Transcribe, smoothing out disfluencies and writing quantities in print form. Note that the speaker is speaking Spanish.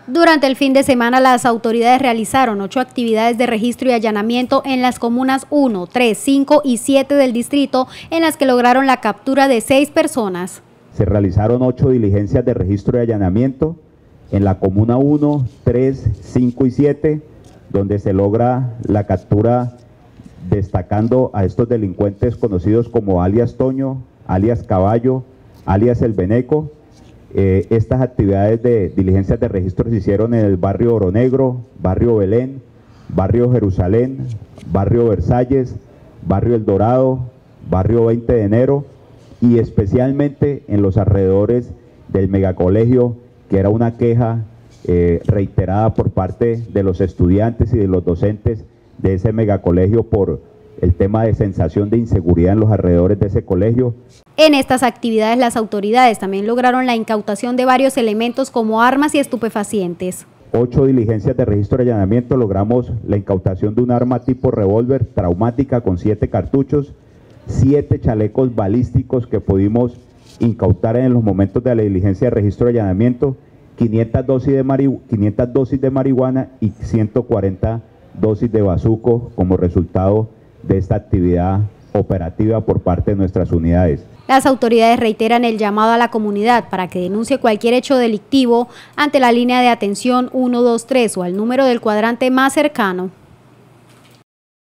Durante el fin de semana, las autoridades realizaron 8 actividades de registro y allanamiento en las comunas 1, 3, 5 y 7 del distrito, en las que lograron la captura de 6 personas. Se realizaron 8 diligencias de registro y allanamiento en la comuna 1, 3, 5 y 7, donde se logra la captura destacando a estos delincuentes conocidos como alias Toño, alias Caballo, alias El Beneco. Estas actividades de diligencias de registro se hicieron en el barrio Oro Negro, barrio Belén, barrio Jerusalén, barrio Versalles, barrio El Dorado, barrio 20 de enero y especialmente en los alrededores del megacolegio, que era una queja reiterada por parte de los estudiantes y de los docentes de ese megacolegio por el tema de sensación de inseguridad en los alrededores de ese colegio. En estas actividades, las autoridades también lograron la incautación de varios elementos como armas y estupefacientes. 8 diligencias de registro y allanamiento, logramos la incautación de un arma tipo revólver traumática con 7 cartuchos, 7 chalecos balísticos que pudimos incautar en los momentos de la diligencia de registro y allanamiento, 500 dosis de marihuana y 140 dosis de bazuco como resultado de esta actividad operativa por parte de nuestras unidades. Las autoridades reiteran el llamado a la comunidad para que denuncie cualquier hecho delictivo ante la línea de atención 123 o al número del cuadrante más cercano.